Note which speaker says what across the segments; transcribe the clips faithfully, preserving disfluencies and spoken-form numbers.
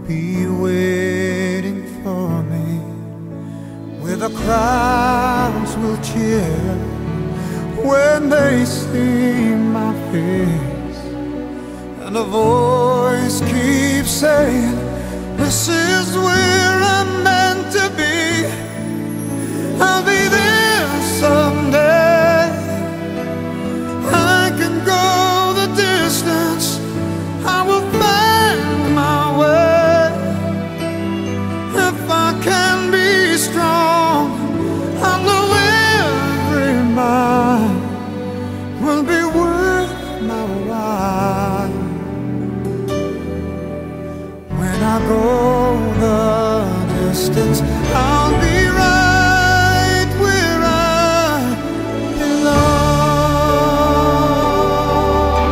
Speaker 1: be waiting for me, where the crowds will cheer when they see my face, and a voice keeps saying, this is where I'm meant to be. I'll be there someday. I can go the distance, I will find my way. If I can be strong, I'll know every mile will be worth my while. When I go the distance, I'll be right where I belong.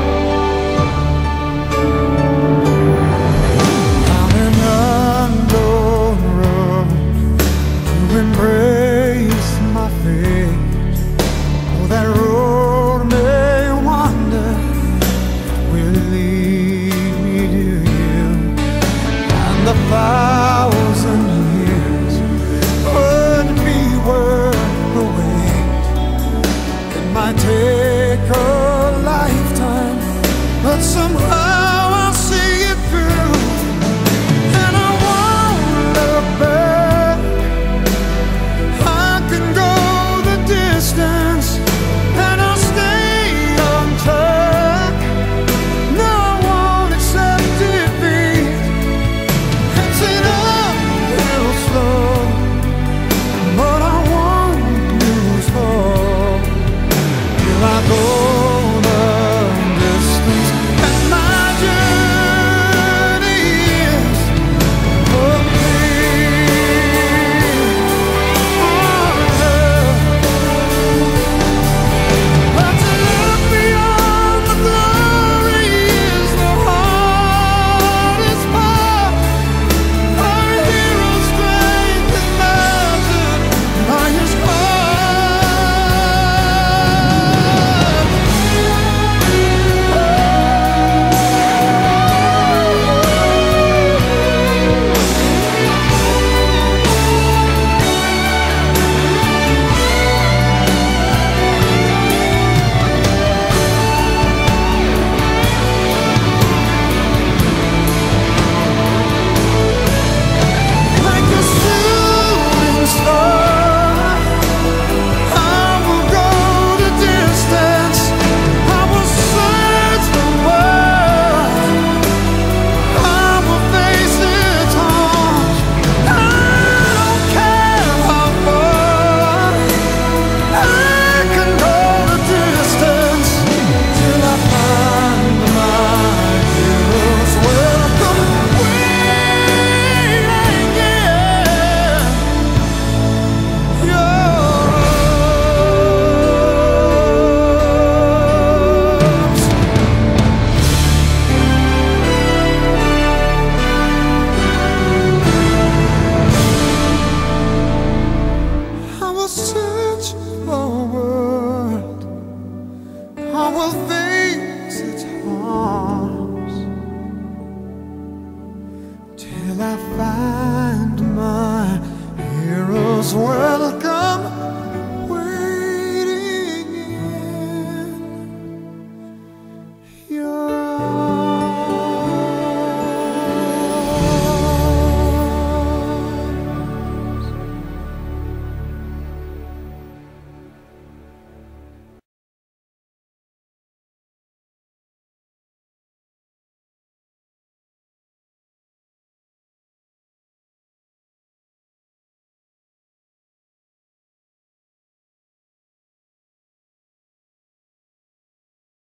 Speaker 1: I'm an unknown road to embrace my fate. Oh, that road may wander, will lead me to you, and the fire